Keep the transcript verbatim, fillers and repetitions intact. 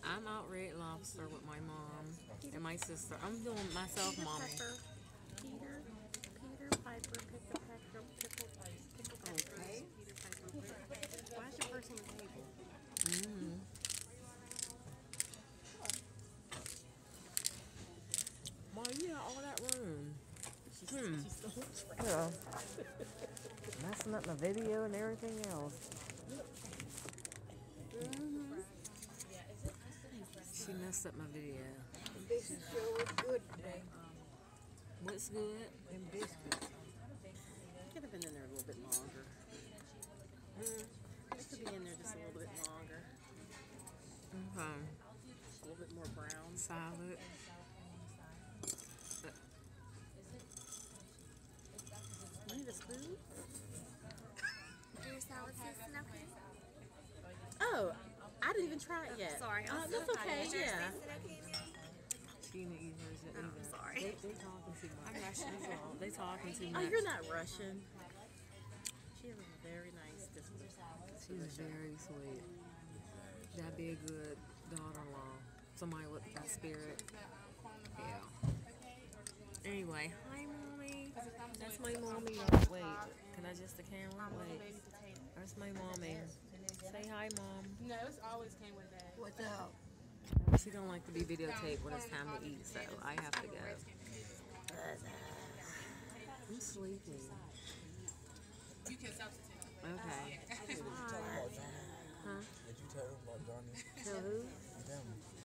I'm out Red Lobster with my mom and my sister. I'm doing myself, Peter mommy. Pepper. Peter. Peter Piper. Pickle Pecker. Pickle. Pickle Pepper. Okay. Peter Piper. Why is your purse on the table? Mm-hmm. Why you got all that room? She's, Hmm. she's still Yeah. Messing up my video and everything else. Mm-hmm. She messed up my video. The biscuits sure was good today. What's good? Them biscuits. Could have been in there a little bit longer. Mm. It could be in there just a little bit longer. Okay. A little bit more brown. Salad. You need a spoon? Your salad season, okay? Oh, I didn't even try it yet. Sorry, Uh, I'm that's so okay. Is your Yeah. season okay, ma'am? She didn't eat hers Oh, either. I'm sorry. They, they talking too much. I'm rushing. They talking too Oh, much. you're not Russian. She has a very nice disposition. She's very sweet. That'd be a good daughter-in-law. Somebody with that spirit. Yeah. Anyway, hi, mommy. That's my mommy. Wait, can I adjust the camera? Wait, that's my mommy. Say hi, mom. No, it's always came with that. What's up? She don't like to be videotaped when it's time to eat, so I have to go. I'm sleepy. You can substitute. Okay. Did you tell him about Johnny? Huh? Did you tell him about Johnny? Tell who? Them.